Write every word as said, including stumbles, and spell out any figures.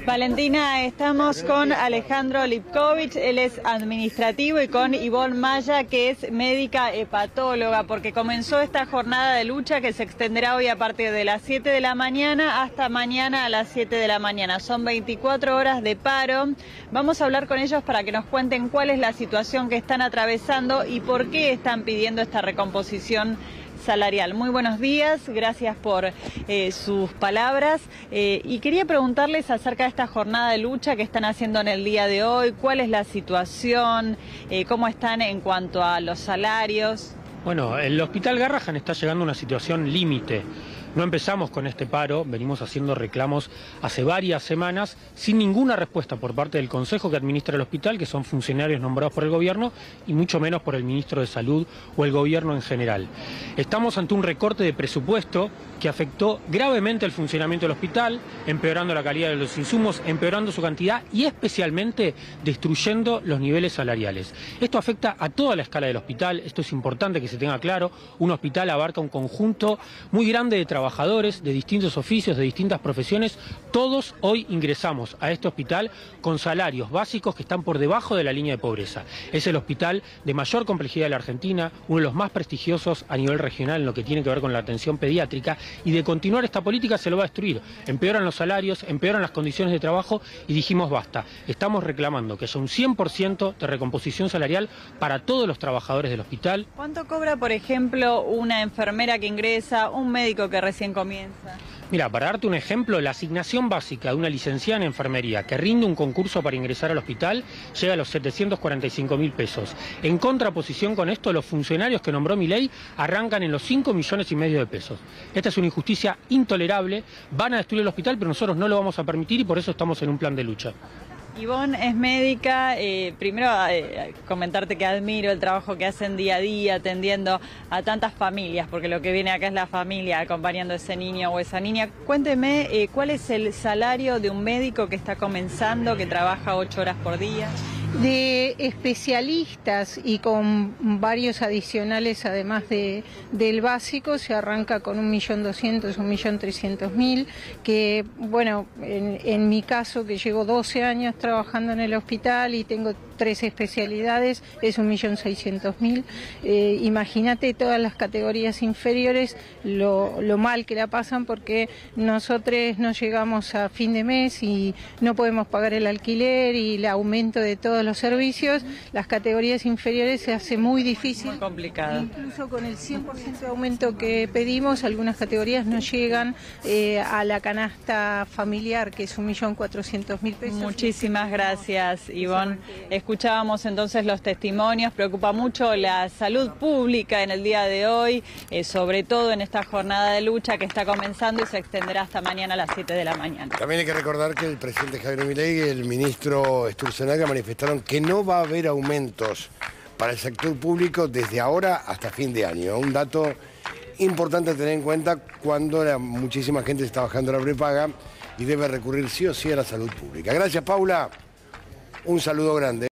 Valentina, estamos con Alejandro Lipkovich, él es administrativo, y con Ivonne Maya, que es médica hepatóloga, porque comenzó esta jornada de lucha que se extenderá hoy a partir de las siete de la mañana hasta mañana a las siete de la mañana. Son veinticuatro horas de paro. Vamos a hablar con ellos para que nos cuenten cuál es la situación que están atravesando y por qué están pidiendo esta recomposición salarial. Muy buenos días, gracias por eh, sus palabras. Eh, y quería preguntarles acerca de esta jornada de lucha que están haciendo en el día de hoy. ¿Cuál es la situación? Eh, ¿Cómo están en cuanto a los salarios? Bueno, el Hospital Garrahan está llegando a una situación límite. No empezamos con este paro, venimos haciendo reclamos hace varias semanas sin ninguna respuesta por parte del Consejo que administra el hospital, que son funcionarios nombrados por el gobierno, y mucho menos por el ministro de Salud o el gobierno en general. Estamos ante un recorte de presupuesto que afectó gravemente el funcionamiento del hospital, empeorando la calidad de los insumos, empeorando su cantidad y especialmente destruyendo los niveles salariales. Esto afecta a toda la escala del hospital, esto es importante que se tenga claro. Un hospital abarca un conjunto muy grande de trabajadores de distintos oficios, de distintas profesiones. Todos hoy ingresamos a este hospital con salarios básicos que están por debajo de la línea de pobreza. Es el hospital de mayor complejidad de la Argentina, uno de los más prestigiosos a nivel regional en lo que tiene que ver con la atención pediátrica, y de continuar esta política se lo va a destruir. Empeoran los salarios, empeoran las condiciones de trabajo y dijimos basta. Estamos reclamando que haya un cien por ciento de recomposición salarial para todos los trabajadores del hospital. ¿Cuánto cobra, por ejemplo, una enfermera que ingresa, un médico que recién comienza? Mira, para darte un ejemplo, la asignación básica de una licenciada en enfermería que rinde un concurso para ingresar al hospital llega a los setecientos cuarenta y cinco mil pesos. En contraposición con esto, los funcionarios que nombró Milei arrancan en los cinco millones y medio de pesos. Esta es una injusticia intolerable, van a destruir el hospital, pero nosotros no lo vamos a permitir y por eso estamos en un plan de lucha. Ivonne es médica. Eh, primero eh, comentarte que admiro el trabajo que hacen día a día atendiendo a tantas familias, porque lo que viene acá es la familia acompañando a ese niño o esa niña. Cuénteme, eh, ¿cuál es el salario de un médico que está comenzando, que trabaja ocho horas por día? De especialistas y con varios adicionales, además de, del básico, se arranca con un millón doscientos, un millón trescientos mil, que bueno, en, en mi caso, que llevo doce años trabajando en el hospital y tengo tres especialidades, es un millón seiscientos mil. Eh, imagínate todas las categorías inferiores, lo, lo mal que la pasan, porque nosotros no llegamos a fin de mes y no podemos pagar el alquiler y el aumento de todo los servicios. Las categorías inferiores se hace muy difícil. Muy complicado. Incluso con el cien por ciento de aumento que pedimos, algunas categorías no llegan eh, a la canasta familiar, que es un millón cuatrocientos mil pesos. Muchísimas gracias, Ivonne. Escuchábamos entonces los testimonios. Preocupa mucho la salud pública en el día de hoy, eh, sobre todo en esta jornada de lucha que está comenzando y se extenderá hasta mañana a las siete de la mañana. También hay que recordar que el presidente Javier Milei y el ministro Sturzenegger manifestaron que no va a haber aumentos para el sector público desde ahora hasta fin de año. Un dato importante a tener en cuenta cuando la, muchísima gente está bajando la prepaga y debe recurrir sí o sí a la salud pública. Gracias, Paula. Un saludo grande.